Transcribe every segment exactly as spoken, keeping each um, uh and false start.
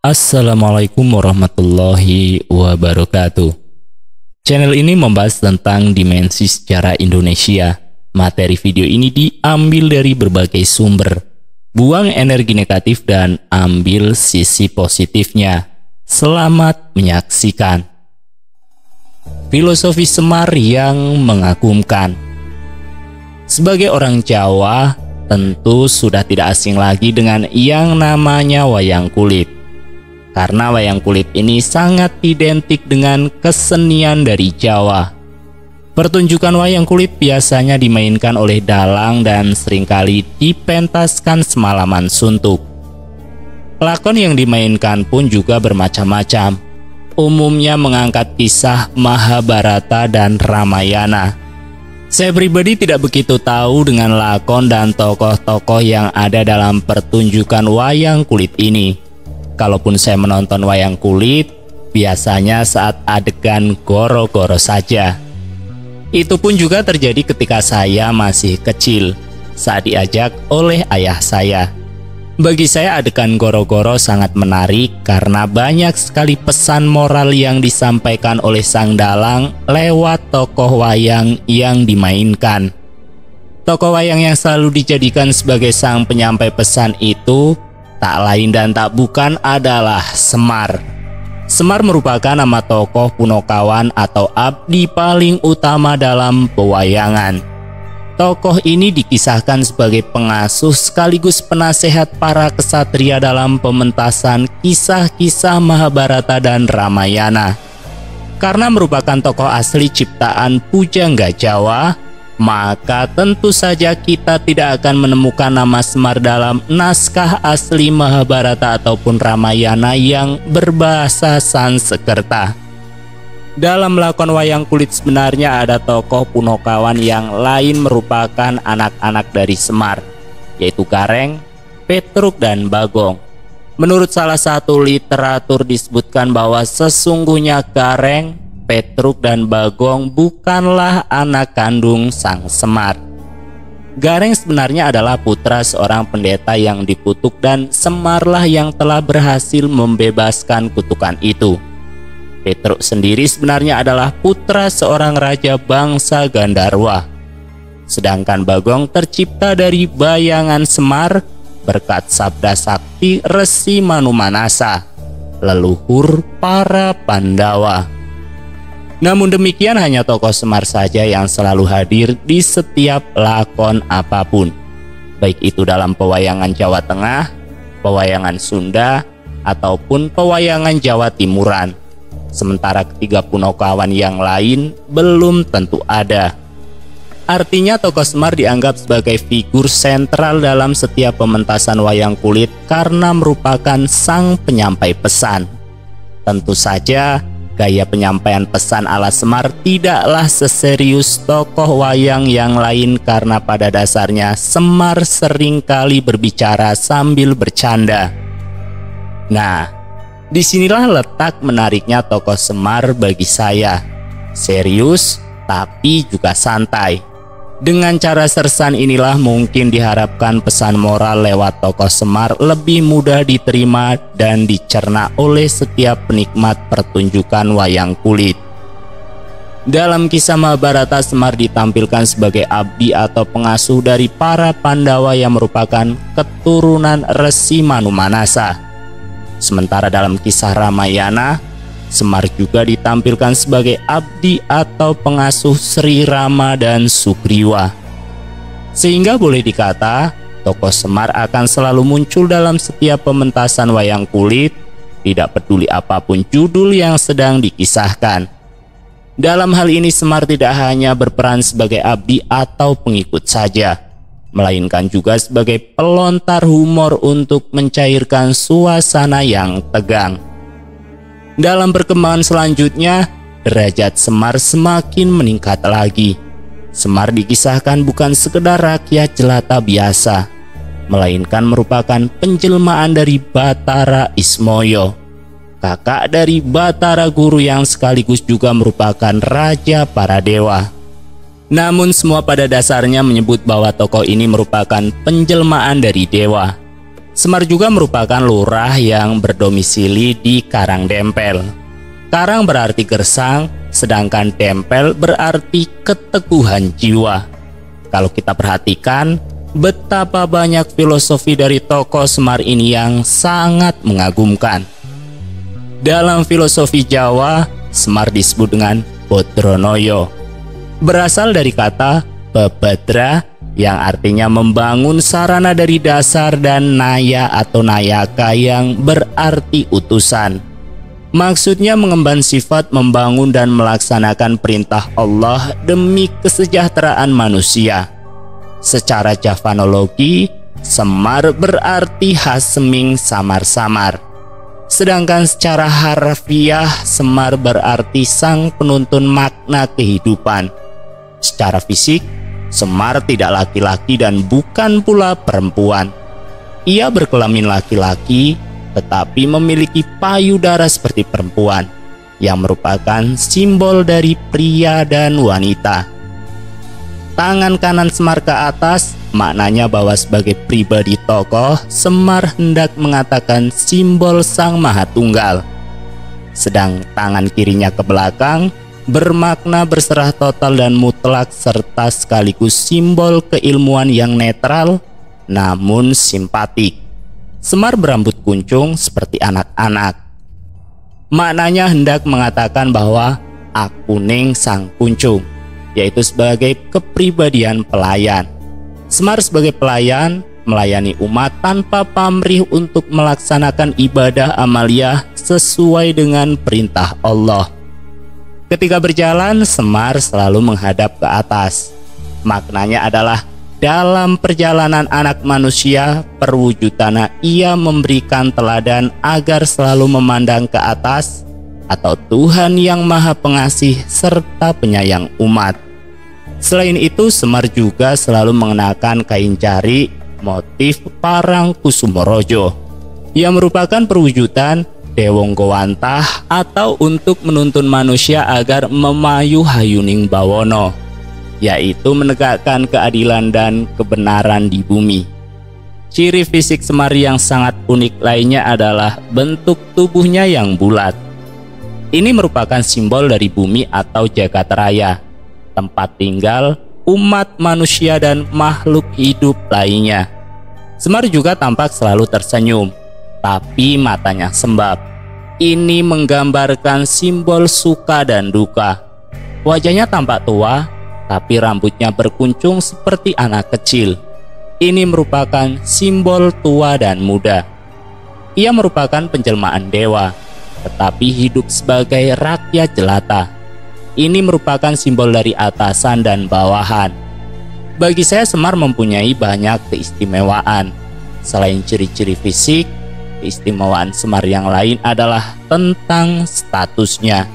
Assalamualaikum warahmatullahi wabarakatuh. Channel ini membahas tentang dimensi sejarah Indonesia. Materi video ini diambil dari berbagai sumber. Buang energi negatif dan ambil sisi positifnya. Selamat menyaksikan. Filosofi Semar yang mengagumkan. Sebagai orang Jawa, tentu sudah tidak asing lagi dengan yang namanya wayang kulit. Karena wayang kulit ini sangat identik dengan kesenian dari Jawa. Pertunjukan wayang kulit biasanya dimainkan oleh dalang dan seringkali dipentaskan semalaman suntuk. Lakon yang dimainkan pun juga bermacam-macam. Umumnya mengangkat kisah Mahabharata dan Ramayana. Saya pribadi tidak begitu tahu dengan lakon dan tokoh-tokoh yang ada dalam pertunjukan wayang kulit ini. Kalaupun saya menonton wayang kulit, biasanya saat adegan goro-goro saja. Itu pun juga terjadi ketika saya masih kecil, saat diajak oleh ayah saya. Bagi saya adegan goro-goro sangat menarik karena banyak sekali pesan moral yang disampaikan oleh sang dalang lewat tokoh wayang yang dimainkan. Tokoh wayang yang selalu dijadikan sebagai sang penyampai pesan itu tak lain dan tak bukan adalah Semar. Semar merupakan nama tokoh Punokawan atau abdi paling utama dalam pewayangan. Tokoh ini dikisahkan sebagai pengasuh sekaligus penasehat para kesatria dalam pementasan kisah-kisah Mahabharata dan Ramayana. Karena merupakan tokoh asli ciptaan pujangga Jawa, maka tentu saja kita tidak akan menemukan nama Semar dalam naskah asli Mahabharata ataupun Ramayana yang berbahasa Sanskerta. Dalam lakon wayang kulit sebenarnya ada tokoh Punokawan yang lain merupakan anak-anak dari Semar, yaitu Gareng, Petruk, dan Bagong. Menurut salah satu literatur disebutkan bahwa sesungguhnya Gareng, Petruk, dan Bagong bukanlah anak kandung sang Semar. Gareng sebenarnya adalah putra seorang pendeta yang dikutuk dan Semarlah yang telah berhasil membebaskan kutukan itu. Petruk sendiri sebenarnya adalah putra seorang raja bangsa Gandarwa. Sedangkan Bagong tercipta dari bayangan Semar berkat sabda sakti Resi Manumanasa, leluhur para Pandawa. Namun demikian hanya tokoh Semar saja yang selalu hadir di setiap lakon apapun, baik itu dalam pewayangan Jawa Tengah, pewayangan Sunda, ataupun pewayangan Jawa Timuran. Sementara ketiga Punokawan yang lain belum tentu ada. Artinya tokoh Semar dianggap sebagai figur sentral dalam setiap pementasan wayang kulit karena merupakan sang penyampai pesan. Tentu saja gaya penyampaian pesan ala Semar tidaklah seserius tokoh wayang yang lain karena pada dasarnya Semar seringkali berbicara sambil bercanda. Nah, disinilah letak menariknya tokoh Semar bagi saya. Serius tapi juga santai. Dengan cara sersan inilah mungkin diharapkan pesan moral lewat tokoh Semar lebih mudah diterima dan dicerna oleh setiap penikmat pertunjukan wayang kulit. Dalam kisah Mahabharata, Semar ditampilkan sebagai abdi atau pengasuh dari para Pandawa yang merupakan keturunan Resi Manumanasa. Sementara dalam kisah Ramayana, Semar juga ditampilkan sebagai abdi atau pengasuh Sri Rama dan Sugriwa. Sehingga boleh dikata, tokoh Semar akan selalu muncul dalam setiap pementasan wayang kulit, tidak peduli apapun judul yang sedang dikisahkan. Dalam hal ini Semar tidak hanya berperan sebagai abdi atau pengikut saja, melainkan juga sebagai pelontar humor untuk mencairkan suasana yang tegang. Dalam perkembangan selanjutnya, derajat Semar semakin meningkat lagi. Semar dikisahkan bukan sekedar rakyat jelata biasa, melainkan merupakan penjelmaan dari Batara Ismoyo, kakak dari Batara Guru yang sekaligus juga merupakan raja para dewa. Namun semua pada dasarnya menyebut bahwa tokoh ini merupakan penjelmaan dari dewa. Semar juga merupakan lurah yang berdomisili di Karangdempel. Karang berarti gersang, sedangkan dempel berarti keteguhan jiwa. Kalau kita perhatikan, betapa banyak filosofi dari tokoh Semar ini yang sangat mengagumkan. Dalam filosofi Jawa, Semar disebut dengan Bodronoyo. Berasal dari kata babadra yang artinya membangun sarana dari dasar, dan naya atau nayaka yang berarti utusan. Maksudnya mengemban sifat membangun dan melaksanakan perintah Allah demi kesejahteraan manusia. Secara Javanologi, Semar berarti haseming samar-samar. Sedangkan secara harfiah, Semar berarti sang penuntun makna kehidupan. Secara fisik, Semar tidak laki-laki dan bukan pula perempuan. Ia berkelamin laki-laki tetapi memiliki payudara seperti perempuan, yang merupakan simbol dari pria dan wanita. Tangan kanan Semar ke atas maknanya bahwa sebagai pribadi tokoh, Semar hendak mengatakan simbol Sang Maha Tunggal. Sedang tangan kirinya ke belakang bermakna berserah total dan mutlak, serta sekaligus simbol keilmuan yang netral namun simpatik. Semar berambut kuncung seperti anak-anak. Maknanya hendak mengatakan bahwa akuning sang kuncung, yaitu sebagai kepribadian pelayan. Semar sebagai pelayan melayani umat tanpa pamrih untuk melaksanakan ibadah amaliyah sesuai dengan perintah Allah. Ketika berjalan, Semar selalu menghadap ke atas. Maknanya adalah dalam perjalanan anak manusia, perwujudannya ia memberikan teladan agar selalu memandang ke atas atau Tuhan yang Maha Pengasih serta penyayang umat. Selain itu, Semar juga selalu mengenakan kain jari motif parang Kusumorojo yang merupakan perwujudan Dewong Gowantah atau untuk menuntun manusia agar memayu hayuning bawono, yaitu menegakkan keadilan dan kebenaran di bumi. Ciri fisik Semar yang sangat unik lainnya adalah bentuk tubuhnya yang bulat. Ini merupakan simbol dari bumi atau jagat raya, tempat tinggal umat manusia dan makhluk hidup lainnya. Semar juga tampak selalu tersenyum, tapi matanya sembab. Ini menggambarkan simbol suka dan duka. Wajahnya tampak tua, tapi rambutnya berkuncung seperti anak kecil. Ini merupakan simbol tua dan muda. Ia merupakan penjelmaan dewa, tetapi hidup sebagai rakyat jelata. Ini merupakan simbol dari atasan dan bawahan. Bagi saya, Semar mempunyai banyak keistimewaan. Selain ciri-ciri fisik, keistimewaan Semar yang lain adalah tentang statusnya.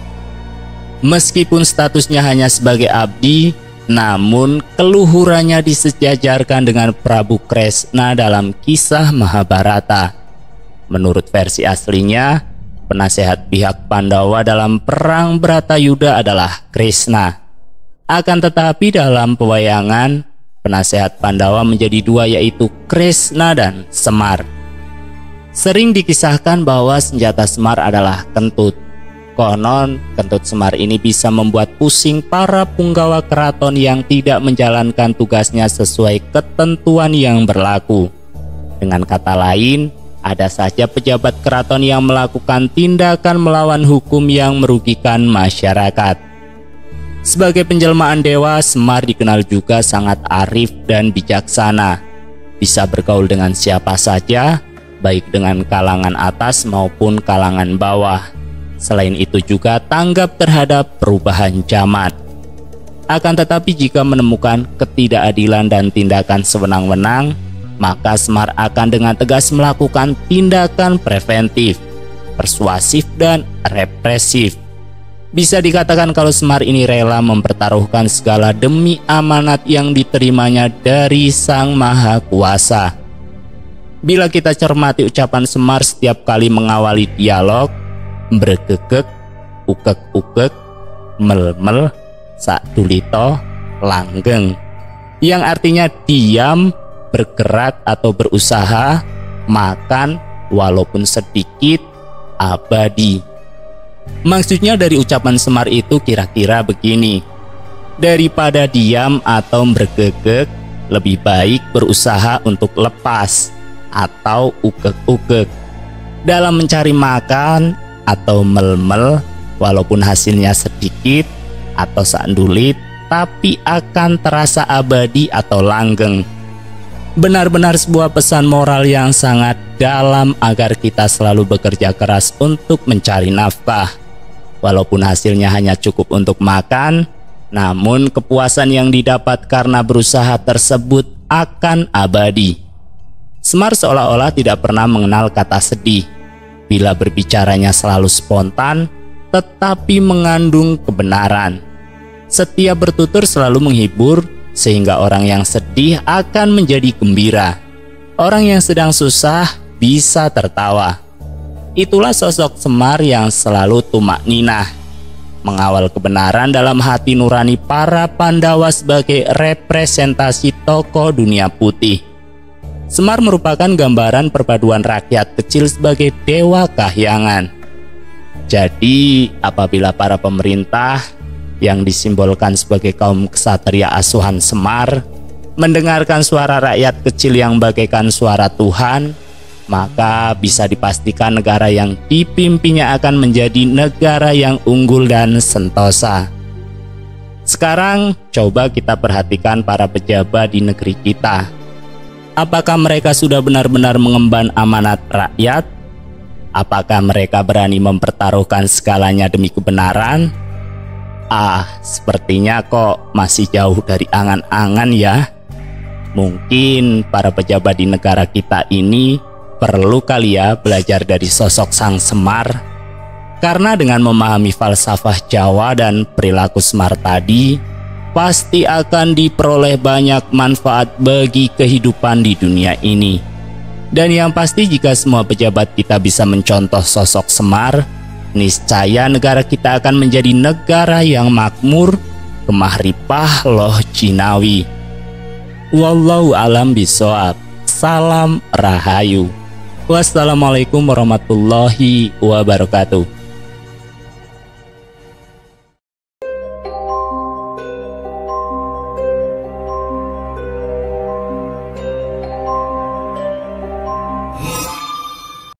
Meskipun statusnya hanya sebagai abdi, namun keluhurannya disejajarkan dengan Prabu Kresna dalam kisah Mahabharata. Menurut versi aslinya, penasehat pihak Pandawa dalam perang Bratayuda adalah Kresna. Akan tetapi dalam pewayangan, penasehat Pandawa menjadi dua, yaitu Kresna dan Semar. Sering dikisahkan bahwa senjata Semar adalah kentut. Konon, kentut Semar ini bisa membuat pusing para punggawa keraton yang tidak menjalankan tugasnya sesuai ketentuan yang berlaku. Dengan kata lain, ada saja pejabat keraton yang melakukan tindakan melawan hukum yang merugikan masyarakat. Sebagai penjelmaan dewa, Semar dikenal juga sangat arif dan bijaksana. Bisa bergaul dengan siapa saja, baik dengan kalangan atas maupun kalangan bawah. Selain itu juga tanggap terhadap perubahan zaman. Akan tetapi jika menemukan ketidakadilan dan tindakan sewenang-wenang, maka Semar akan dengan tegas melakukan tindakan preventif, persuasif, dan represif. Bisa dikatakan kalau Semar ini rela mempertaruhkan segala demi amanat yang diterimanya dari Sang Maha Kuasa. Bila kita cermati ucapan Semar setiap kali mengawali dialog, bergegek, ukek-ukek, mel-mel, sakdulito, langgeng, yang artinya diam, bergerak atau berusaha, makan walaupun sedikit, abadi. Maksudnya dari ucapan Semar itu kira-kira begini: daripada diam atau bergegek, lebih baik berusaha untuk lepas atau ugek-ugek. Dalam mencari makan atau mel-mel, walaupun hasilnya sedikit atau sandulit, tapi akan terasa abadi atau langgeng. Benar-benar sebuah pesan moral yang sangat dalam agar kita selalu bekerja keras untuk mencari nafkah. Walaupun hasilnya hanya cukup untuk makan, namun kepuasan yang didapat karena berusaha tersebut akan abadi. Semar seolah-olah tidak pernah mengenal kata sedih. Bila berbicaranya selalu spontan, tetapi mengandung kebenaran. Setiap bertutur selalu menghibur, sehingga orang yang sedih akan menjadi gembira. Orang yang sedang susah bisa tertawa. Itulah sosok Semar yang selalu tumak ninah, mengawal kebenaran dalam hati nurani para Pandawa sebagai representasi tokoh dunia putih. Semar merupakan gambaran perpaduan rakyat kecil sebagai dewa kahyangan. Jadi, apabila para pemerintah yang disimbolkan sebagai kaum ksatria asuhan Semar mendengarkan suara rakyat kecil yang bagaikan suara Tuhan, maka bisa dipastikan negara yang dipimpinnya akan menjadi negara yang unggul dan sentosa. Sekarang coba kita perhatikan para pejabat di negeri kita. Apakah mereka sudah benar-benar mengemban amanat rakyat? Apakah mereka berani mempertaruhkan segalanya demi kebenaran? Ah, sepertinya kok masih jauh dari angan-angan ya. Mungkin para pejabat di negara kita ini perlu kali ya belajar dari sosok Sang Semar. Karena dengan memahami falsafah Jawa dan perilaku Semar tadi, pasti akan diperoleh banyak manfaat bagi kehidupan di dunia ini. Dan yang pasti jika semua pejabat kita bisa mencontoh sosok Semar, niscaya negara kita akan menjadi negara yang makmur, kemah ripah loh jinawi. Wallahu alam bisawab. Salam rahayu. Wassalamualaikum warahmatullahi wabarakatuh.